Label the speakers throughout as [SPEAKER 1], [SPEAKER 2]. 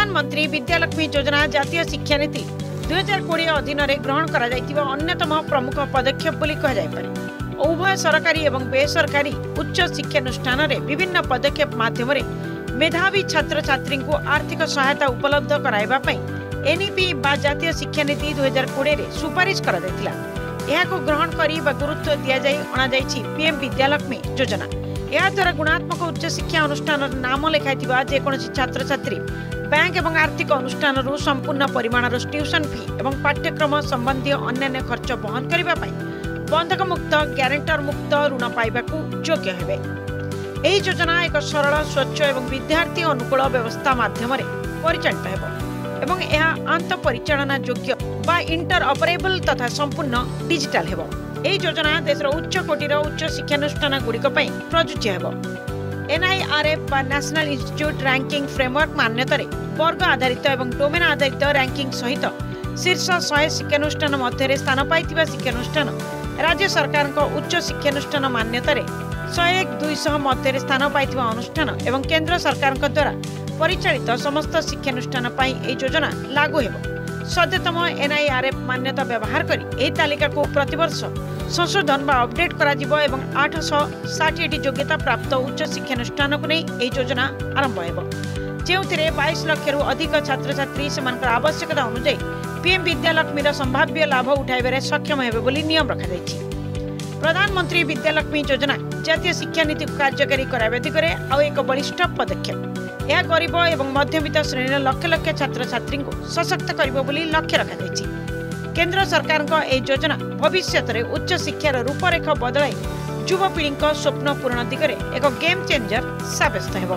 [SPEAKER 1] प्रधानमंत्री विद्यालक्ष्मी योजना जातीय शिक्षा नीति 2020 अधीन ग्रहण करा अन्यतम प्रमुख पदक्षेप बोली कह जाय पारे। उभय सरकारी और बेसरकारी उच्च शिक्षानुष्ठान विभिन्न पदक्षेप माध्यम मेधावी छात्र छात्री को आर्थिक सहायता उपलब्ध कराइबा पई एनईपी बा जातीय शिक्षा नीति 2020 रे सुपारिश करा दैथिला। एहाको ग्रहण करी बा गुरुत्व दिया जाय अणा जायछि पीएम विद्यालक्ष्मी योजना। या द्वारा गुणात्मक उच्च शिक्षा अनुष्ठान नाम लेखाइथिबा जेकोसी छात्र छात्री बैंक और आर्थिक अनुष्ठान संपूर्ण परिमाणर ट्यूशन फी और पाठ्यक्रम संबंधी अन्य खर्च बहन करने बंधक मुक्त ग्यारेंटर मुक्त ऋण पाइबाकू योग्य हेबे। एही योजना एक सरल स्वच्छ और विद्यार्थी अनुकूल व्यवस्था माध्यम परिचालित हेबो एवं यह आंत परिचालना योग्य बा इंटर ऑपरेबल तथा संपूर्ण डिजिटल हेबो। एही योजना देशर उच्च कोटिर उच्च शिक्षानुष्ठान गुड़िक प्रযোज्य हेबो। एनआईआरएफ बा नेशनल इंस्टीट्यूट रैंकिंग फ्रेमवर्क मान्यतारे वर्ग आधारित और डोमेन आधारित रैंकिंग सहित शीर्ष 100 शिक्षानुष्ठान मध्य स्थान पाइथिबा शिक्षानुष्ठान राज्य सरकार उच्च शिक्षानुष्ठान मान्यतारे 101-200 मध्य स्थान पाइथिबा अनुष्ठान एवं केंद्र सरकार द्वारा परिचालित समस्त शिक्षानुष्ठान पई एही योजना लागू हेबो। सद्यतम एनआईआरएफ मान्यता व्यवहार करी एही तालिका को प्रतिवर्ष संशोधन बा अपडेट करा जिवो एवं 860 योग्यता प्राप्त उच्च शिक्षानुष्ठान को नहीं एही योजना आरंभ हेबो, जेउथिरे 22 लाख रु अधिक छात्र छात्री सेमानकर आवश्यकता अनुसार पीएम विद्यालक्ष्मी संभाव्य लाभ उठाइबारे सक्षम हेबे बोली नियम रखा जायछि। प्रधानमंत्री विद्यालक्ष्मी योजना जातीय शिक्षा नीति को कार्यकारी कराइबा दिगरे आउ एक बलिष्ठ पदक्षेप। यह गरीब एवं मध्यवित्त श्रेणीर लक्ष लक्ष छात्र छात्री को सशक्त करिबो बोली लक्ष्य रखा जायछि। केंद्र सरकार एही योजना भविष्य में उच्च शिक्षार रूपरेख बदलाई युवपीढ़ी स्वप्न पूरण दिगरे एक गेम चेंजर साब्यस्त हेबो।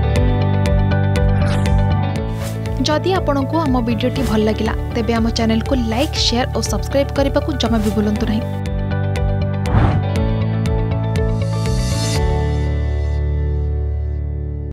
[SPEAKER 2] जदि आपंक आम भिडी भल लगा तेब आम चैनल को लाइक शेयर और सब्सक्राइब करने को जमा भी भूलु नहीं।